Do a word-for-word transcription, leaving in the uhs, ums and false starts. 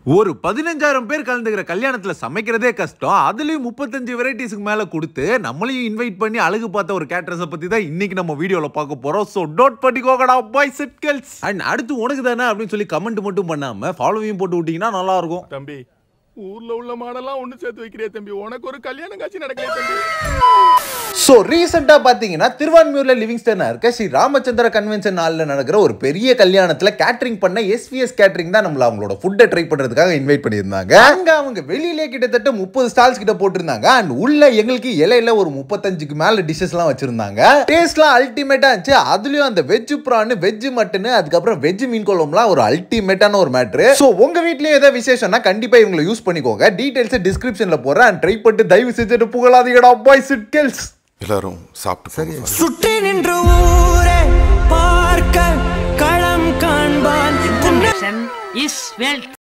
ஒரு பதினஞ்சாயிரம் பேர் கலந்துக்கிற கல்யாணத்துல சமைக்கிறதே கஷ்டம். அதுலயும் முப்பத்தஞ்சு வெரைட்டிஸ்க்கு மேல கொடுத்து நம்மளையும் இன்வைட் பண்ணி அழகு பார்த்த ஒரு கேட்டரஸை பத்தி தான் இன்னைக்கு நம்ம வீடியோல பார்க்க போறோம். சோ டோன்ட் பண்ணிக்கோங்கடா பாய்ஸ் அண்ட் கேர்ள்ஸ். அண்ட் அடுத்து உனக்கு தானே அப்படின்னு சொல்லி கமெண்ட் மட்டும் பண்ணாம ஃபாலோவையும் போட்டு விட்டீங்கன்னா நல்லா இருக்கும். தம்பி ஊர்ல உள்ள மாடெல்லாம் ஒண்ணு சேர்த்து வைக்கிறே தம்பி, உனக்கு ஒரு கல்யாணம் காட்சி நடக்கல தம்பி. சோ ரீசெண்டா பாத்தீங்கன்னா திருவான்மியூர்ல லிவிங்ஸ்டன்ல இருக்க ஸ்ரீ ராமச்சந்திர கன்வென்ஷன் ஹால்ல நடக்கிற ஒரு பெரிய கல்யாணத்துல கேட்டரிங் பண்ண எஸ்விஎஸ் கேட்டரிங் தான் நம்மள அவங்களோட ஃபுட்டை ட்ரை பண்றதுக்காக இன்வைட் பண்ணியிருந்தாங்க. அங்க அவங்க வெளியிலே கிட்டத்தட்ட முப்பது ஸ்டால்ஸ் கிட்ட போட்டிருந்தாங்க. அண்ட் உள்ள எங்களுக்கு இலையில ஒரு முப்பத்தஞ்சுக்கு மேல டிஷஸ் எல்லாம் வச்சிருந்தாங்க. டேஸ்ட்லாம் அல்டிமேட்டா இருந்துச்சு. அதுலயும் அந்த வெஜ் பிரான், வெஜ் மட்டன், அதுக்கப்புறம் வெஜ் மீன் குழம்புலாம் ஒரு அல்டிமேட்டான ஒரு மேட்ரு. சோ உங்க வீட்லயே ஏதாவது விசேஷம்னா கண்டிப்பா இவங்களை யூஸ் பண்ணிக்கோங்க. டீடைல்ஸ் டிஸ்கிரிப்ஷன்ல போறேன். ட்ரை பண்ணிட்டு தயவு செஞ்சுட்டு புகழாதீங்கடா பாய்ஸ் அண்ட் கேர்ள்ஸ். எல்லாரும் சாப்பிட்டு சுற்றி நின்று ஊரே பார்க்க களம் காண்பான்.